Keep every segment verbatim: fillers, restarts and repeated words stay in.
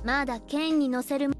まだ剣に乗せる。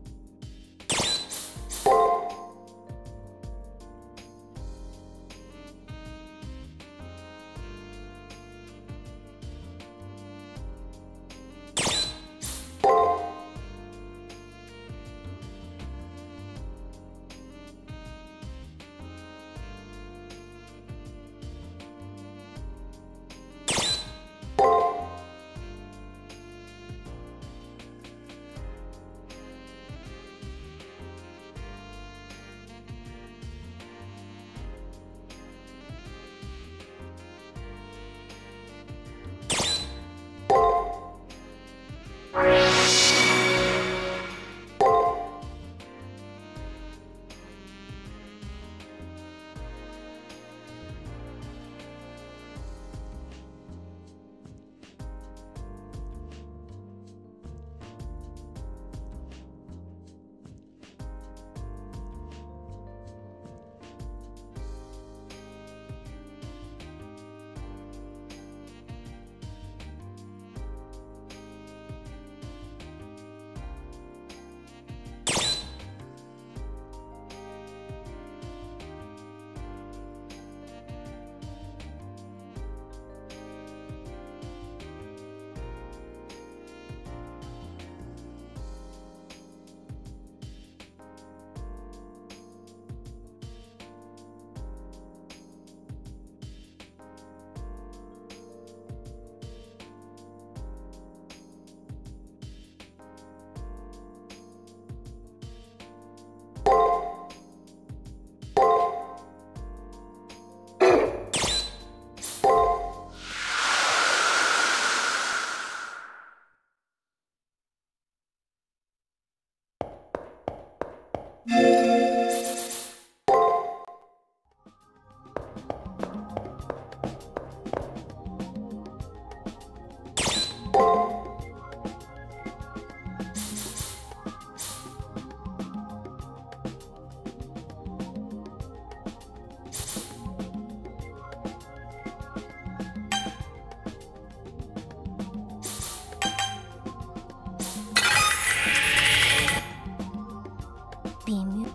微妙。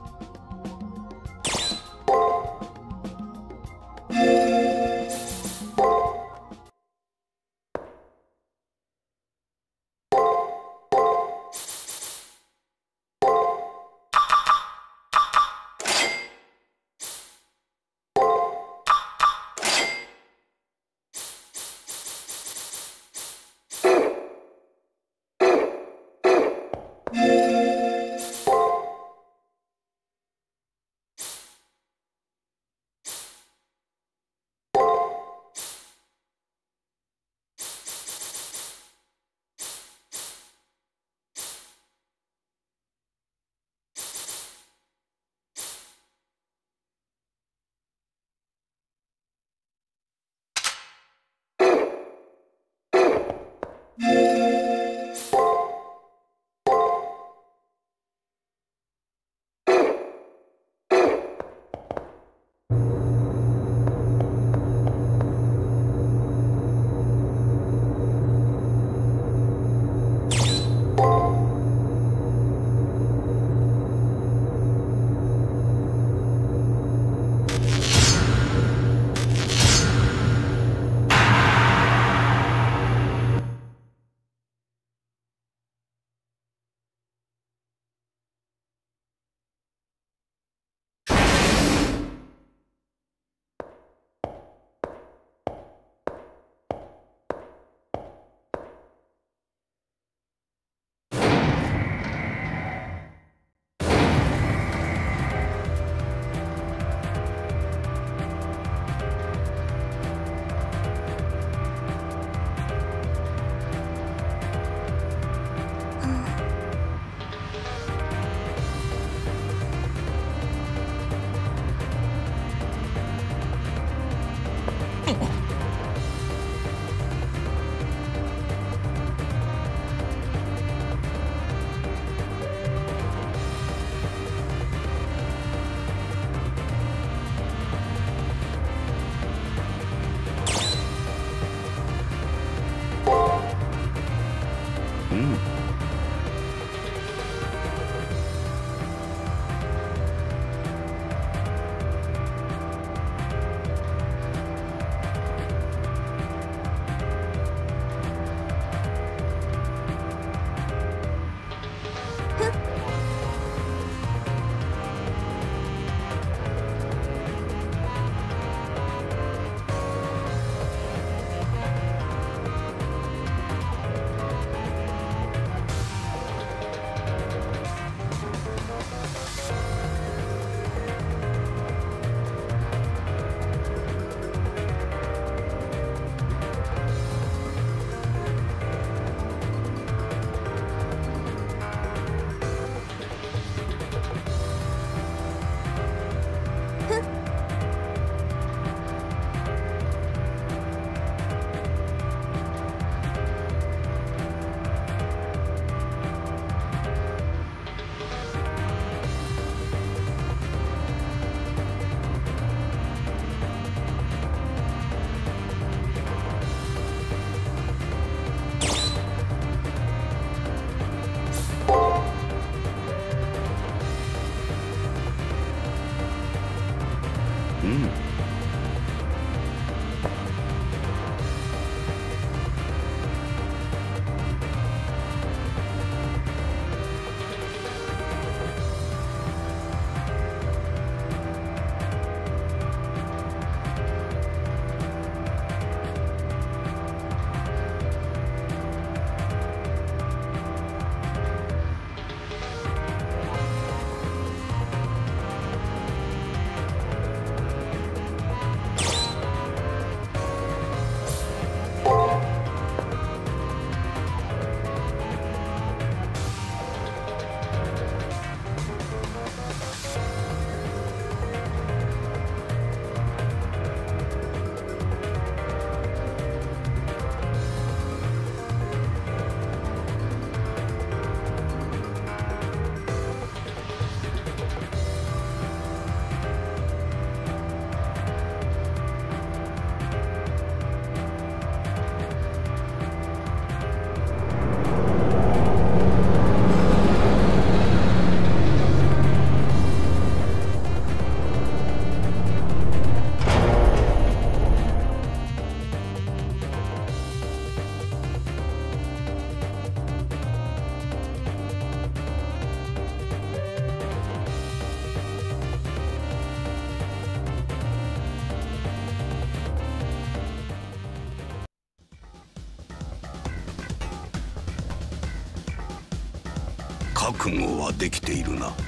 覚悟はできているな。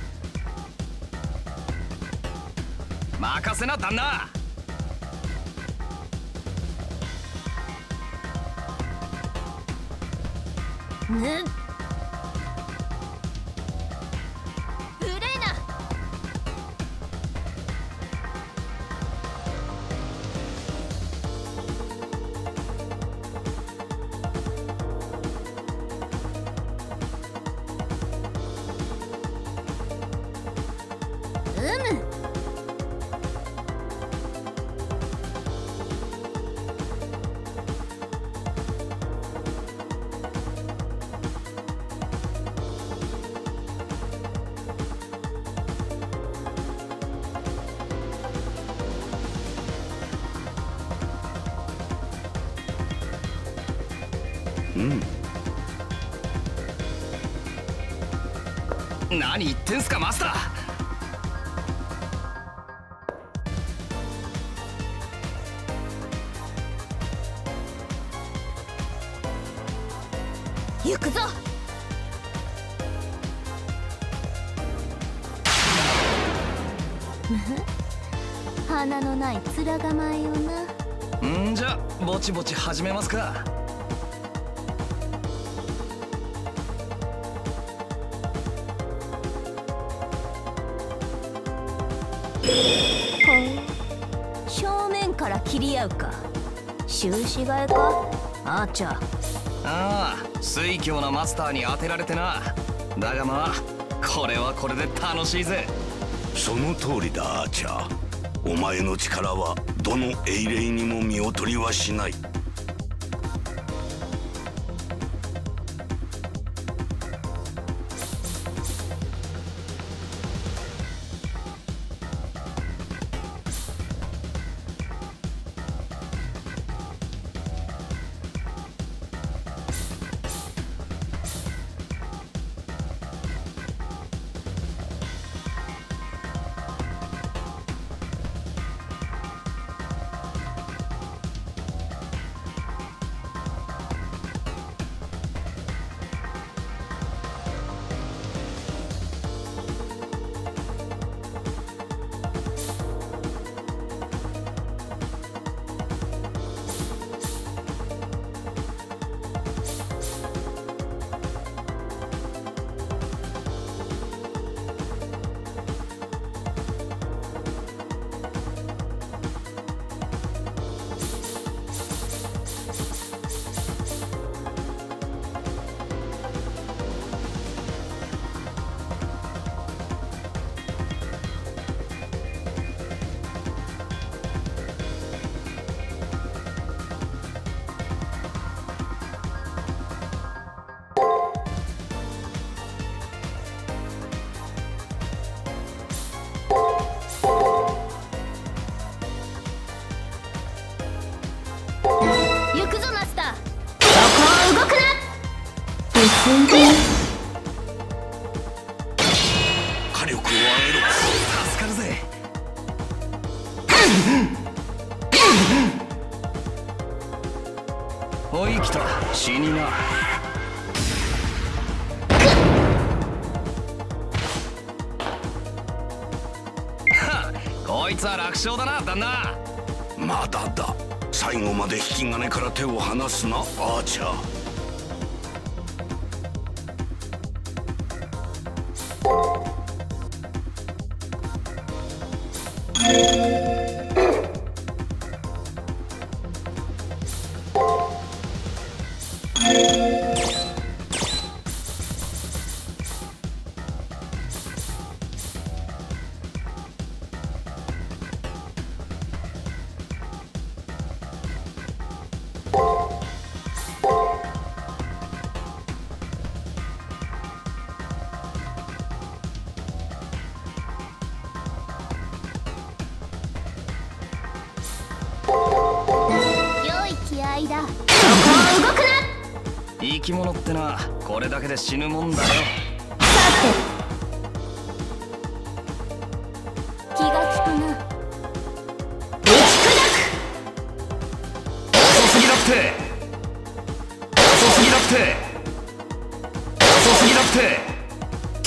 任せな旦那。 ぬ無礼な。うむ。 うん。何言ってんすかマスター。 行くぞ。花のない面構えよな。 んじゃぼちぼち始めますか。 正面から切り合うか。終始替えかアーチャー。 ああ水郷なマスターに当てられてな。だがまあこれはこれで楽しいぜ。 その通りだアーチャー。お前の力はどの英霊にも見劣りはしない。火力を上げろ。 助かるぜ。おい来た死にな。はっこいつは楽勝だな旦那。 まだだ。最後まで引き金から手を離すなアーチャー。 生き物ってなこれだけで死ぬもんだよ。 気が利くな。 遅すぎだって遅すぎだって遅すぎだって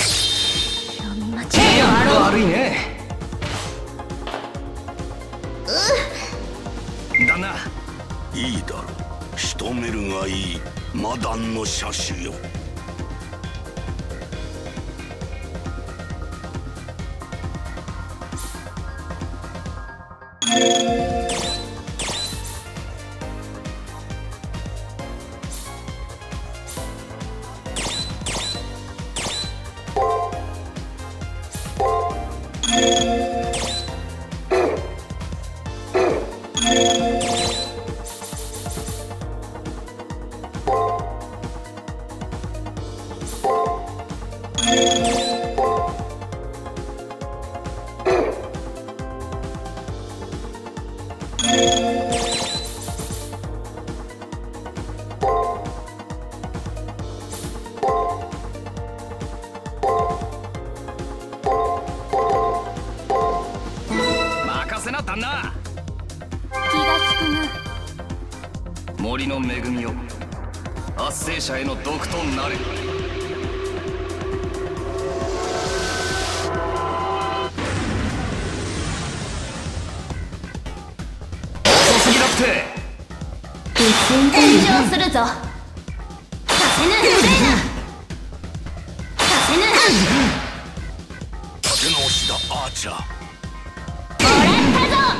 かんな。 いいだろう、仕留めるがいい魔弾の車種よ。 任せな旦那。 気が利くな。 森の恵みを圧生者への毒となれ。遅すぎだって。 炎上するぞ。させぬうぜえな。させぬ。 立て直しだアーチャー。 もらったぞ。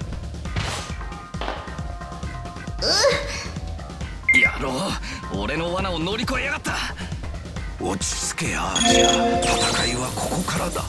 野郎、俺の罠を乗り越えやがった。 落ち着けアーチャー、戦いはここからだ。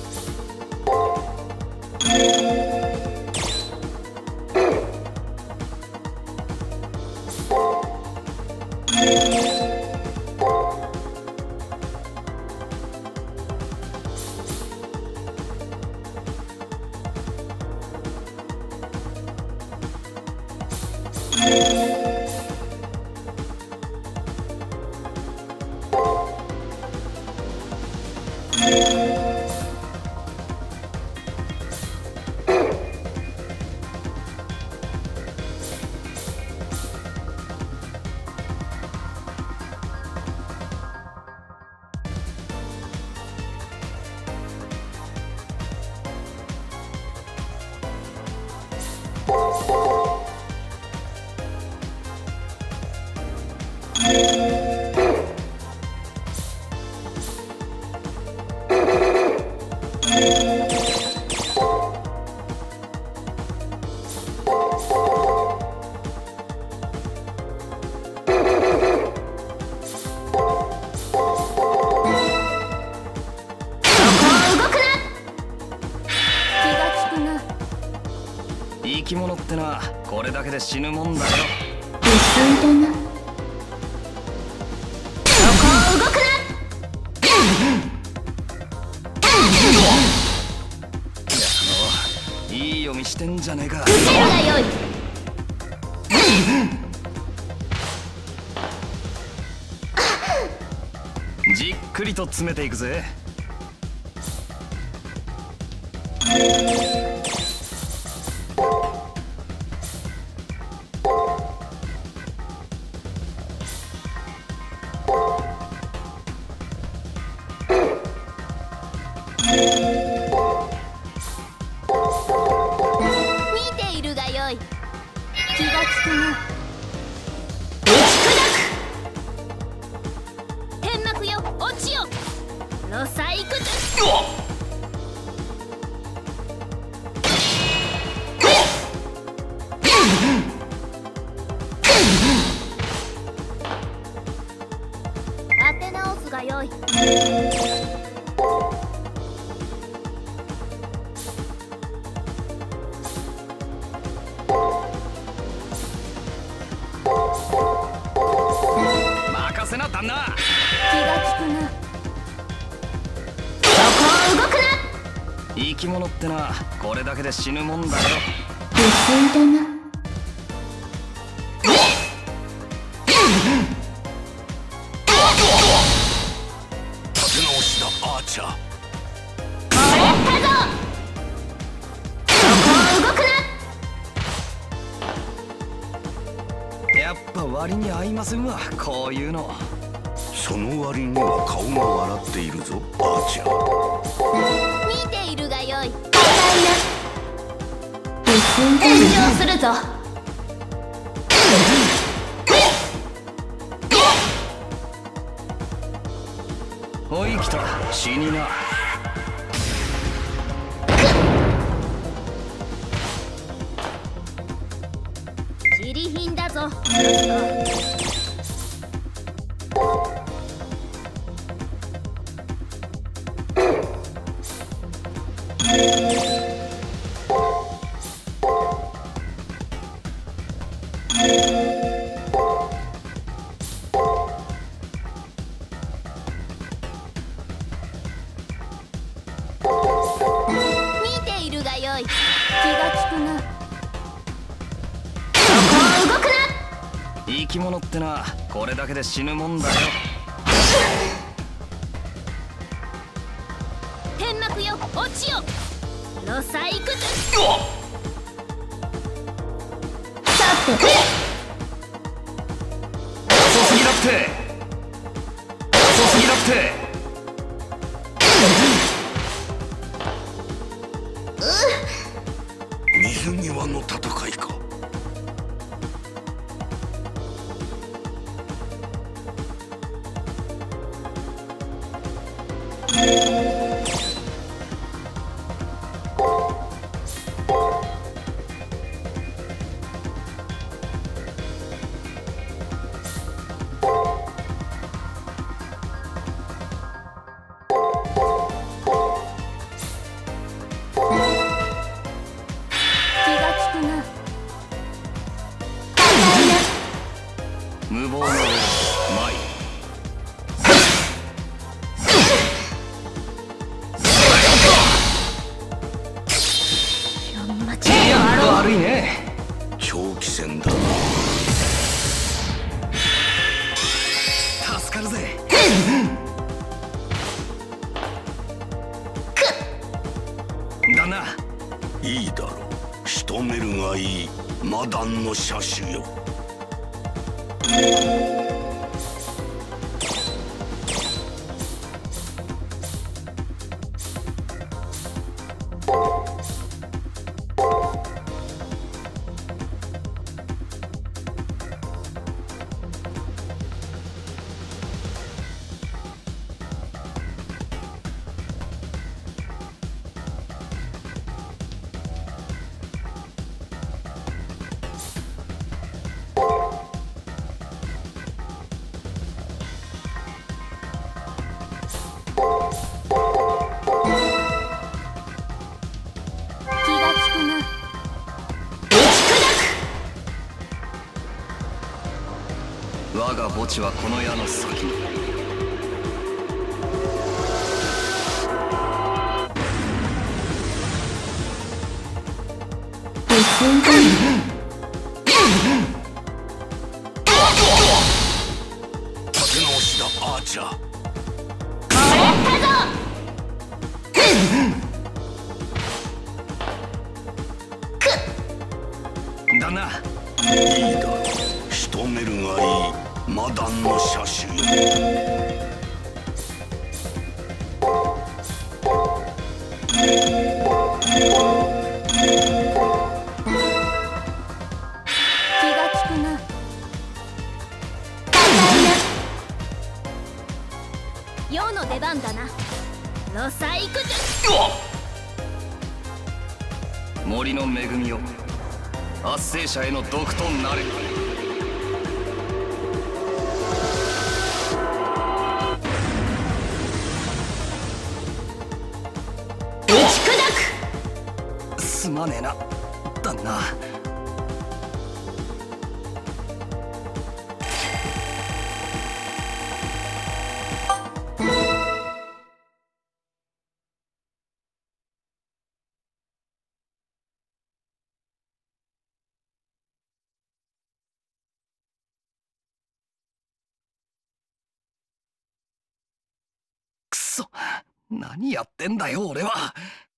生き物ってのはこれだけで死ぬもんだよ。 薄いだな。そこを動くな。 いい読みしてんじゃねえか。 受けるがよい。 じっくりと詰めていくぜ。 見ているがよい。気が利くな。打ち砕く。天幕よ、落ちよ。ロサイクズ。立て直すがよい。 任せな旦那。 気が利くな。そこを動くな。 生き物ってのはこれだけで死ぬもんだよ。 薄いだな。 立て直しだアーチャー。 もらったぞ。そこを動くな。 やっぱ割に合いませんわ、こういうの。 その割には顔が笑っているぞアーチャー。 見ているがよい。赤いな。炎上するぞ。 来た死にな。 自利品だぞ。見ているがよい。気が利くな。そこは動くな。 生き物ってな、これだけで死ぬもんだよ。 天幕よ、落ちよ。ロサイクズ。さて遅すぎだって。遅すぎだって。 水際の戦いか。 無謀の前。悪いね。 長期戦だ。 助かるぜ。だな。 いいだろう。仕留めるがいい。マダンの車種よ。 我が墓地はこの矢の先に。 立て直しだアーチャー。 だな。 いいだろう。仕留めるがいい。マダンの車種よ。 気が利くな。世の出番だな。ロサイクズ。 森の恵みよ、圧政者への毒となれ。すまねえな、旦那。くそ、何やってんだよ俺は。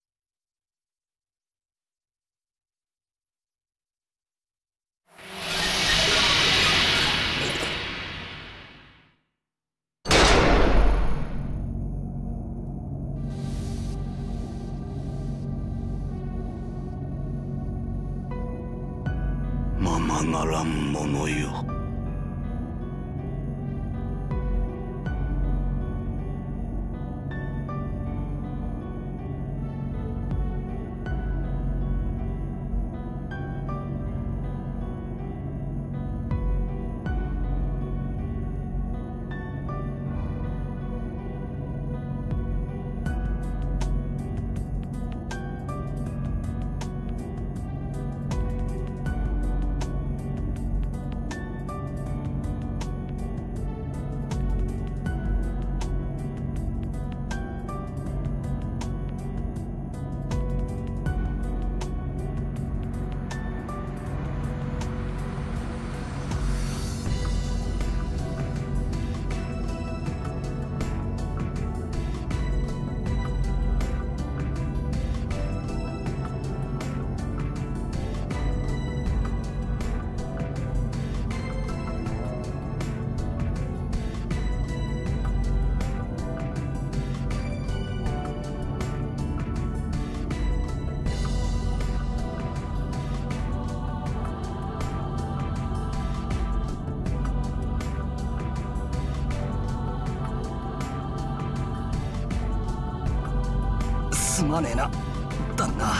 ままならんものよ。 まねえな旦那。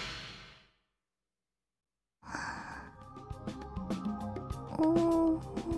うん。